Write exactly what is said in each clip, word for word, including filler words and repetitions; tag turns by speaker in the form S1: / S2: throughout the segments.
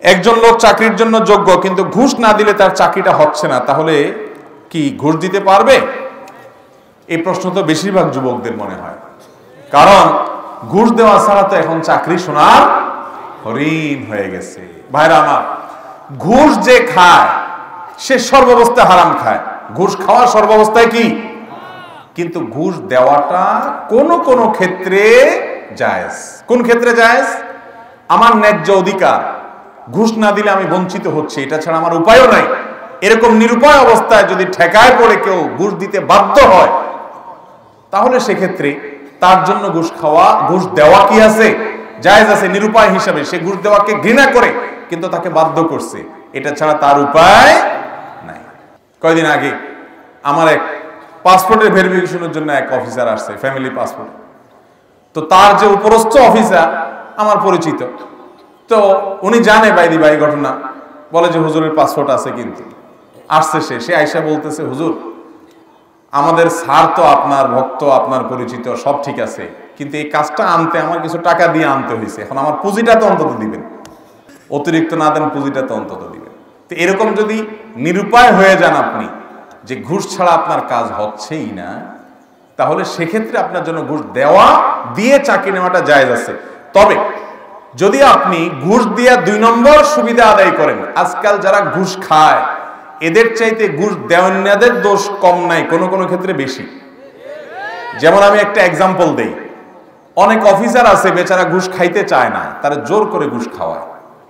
S1: একজন লোক চাকরির জন্য যোগ্য, কিন্তু ঘুষ না দিলে তার চাকরিটা হচ্ছে না, তাহলে কি ঘুষ দিতে পারবে? এই প্রশ্ন তো বেশিরভাগ যুবকদের মনে হয়, কারণ ঘুষ দেওয়া ছাড়া তো এখন চাকরি সোনার হরিণ হয়ে গেছে। ভাইরা আমার, ঘুষ যে খায় সে সর্বাবস্থায় হারাম খায়। ঘুষ খাওয়া সর্বাবস্থায় কি? কিন্তু ঘুষ দেওয়াটা কোন কোন ক্ষেত্রে জায়েজ। কোন ক্ষেত্রে জায়েজ? আমার ন্যায্য অধিকার, ঘুষ না দিলে আমি বঞ্চিত হচ্ছি, এটা ছাড়া আমার উপায়ও নাই, এরকম নিরুপায় অবস্থায় যদি ঠেকায় পড়ে কেউ ঘুষ দিতে বাধ্য হয়, তাহলে সেক্ষেত্রে তার জন্য ঘুষ খাওয়া, ঘুষ দেওয়া কি আছে? জায়েজ আছে। নিরুপায় হিসাবে সে ঘুষ দেওয়াকে ঘৃণা করে, কিন্তু তাকে বাধ্য করছে, এটা ছাড়া তার উপায় নাই। কয়দিন আগে আমার এক পাসপোর্টের ভেরিফিকেশনের জন্য এক অফিসার আসছে, ফ্যামিলি পাসপোর্ট। তো তার যে উপরস্থ অফিসার আমার পরিচিত, তো উনি জানে বাইদি বাই ঘটনা, বলে যে হুজুরের পাসপোর্ট আছে, কিন্তু আসছে সে সে আইসা বলতেছে, হুজুর আমাদের স্যার তো আপনার ভক্ত, আপনার পরিচিত, সব ঠিক আছে, কিন্তু এই কাজটা আনতে আমার কিছু টাকা দিয়ে আনতে হয়েছে, এখন আমার পুঁজিটা তো অন্তত দিবেন, অতিরিক্ত না দেন পুঁজিটা তো অন্তত দিবেন। তো এরকম যদি নিরুপায় হয়ে যান আপনি, যে ঘুষ ছাড়া আপনার কাজ হচ্ছেই না, তাহলে সেক্ষেত্রে আপনার জন্য ঘুষ দেওয়া, দিয়ে চাকরি নেওয়াটা জায়েজ আছে। তবে যদি আপনি ঘুষ দিয়ে দুই নম্বর সুবিধা আদায় করেন, আজকাল যারা ঘুষ খায় এদের চাইতে ঘুষ দেওয়ানদের দোষ কম নাই, কোনো কোনো ক্ষেত্রে বেশি। যেমন আমি একটা এক্সাম্পল দেই, অনেক অফিসার আছে বেচারা ঘুষ খাইতে চায় না, তারা জোর করে ঘুষ খাওয়ায়।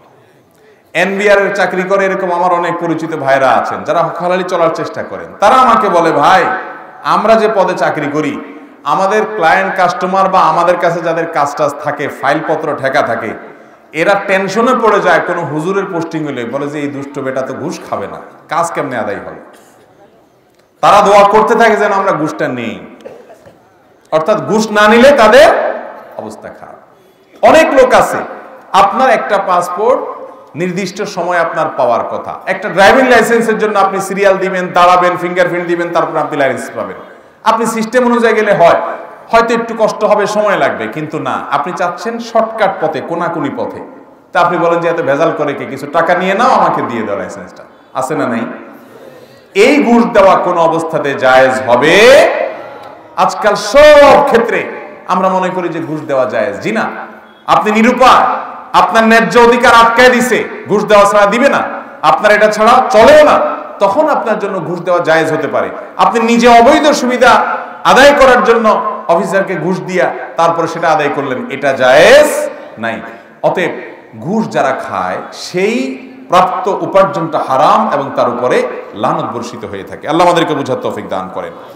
S1: এনবিআর এর চাকরি করে এরকম আমার অনেক পরিচিত ভাইরা আছেন যারা হালালি চলার চেষ্টা করেন। তারা আমাকে বলে, ভাই আমরা যে পদে চাকরি করি, আমাদের ক্লায়েন্ট কাস্টমার বা আমাদের কাছে যাদের কাজ টাজ থাকে, ফাইলপত্র ঠেকা থাকে, এরা টেনশনে পড়ে যায় কোনো হুজুরের পোস্টিং হলে, বলে যে এই দুষ্ট বেটা তো ঘুষ খাবে না, কাজ কেমনে আদায় হবে। তারা দোয়া করতে থাকে যেন আমরা ঘুষটা নেই, অর্থাৎ ঘুষ না নিলে তাদের অবস্থা খারাপ। অনেক লোক আছে, আপনার একটা পাসপোর্ট নির্দিষ্ট সময় আপনার পাওয়ার কথা, একটা ড্রাইভিং লাইসেন্সের জন্য আপনি সিরিয়াল দিবেন, দাঁড়াবেন, ফিঙ্গারপ্রিন্ট দিবেন, তারপর আপনি লাইসেন্স পাবেন। আপনি সিস্টেম অনুযায়ী গেলে হয়, হয়তো একটু কষ্ট হবে, সময় লাগবে, কিন্তু না, আপনি চাচ্ছেন শর্টকাট পথে, কোনাকুনি পথে। তা আপনি বলেন যে এত ভেজাল করে কে, কিছু টাকা নিয়ে নাও, আমাকে দিয়ে দাও লাইসেন্সটা, আছে না নাই? এই ঘুষ দেওয়া কোন অবস্থাতে জায়েজ হবে? আজকাল সব ক্ষেত্রে আমরা মনে করি যে ঘুষ দেওয়া জায়েজ। জি না, আপনি নিরুপায়, আপনার ন্যায্য অধিকার আটকায় দিছে, ঘুষ দেওয়া ছাড়া দিবে না, আপনার এটা ছাড়া চলেও না, তখন আপনার জন্য ঘুষ দেওয়া জায়েজ হতে পারে। আপনি নিজে অবৈধ সুবিধা আদায় করার জন্য অফিসারকে ঘুষ দিয়া তারপরে সেটা আদায় করলেন, এটা জায়েজ নাই। অতএব ঘুষ যারা খায় সেই প্রাপ্ত উপার্জনটা হারাম এবং তার উপরে লানত বর্ষিত হয়ে থাকে। আল্লাহ আমাদেরকে বুঝার তৌফিক দান করেন।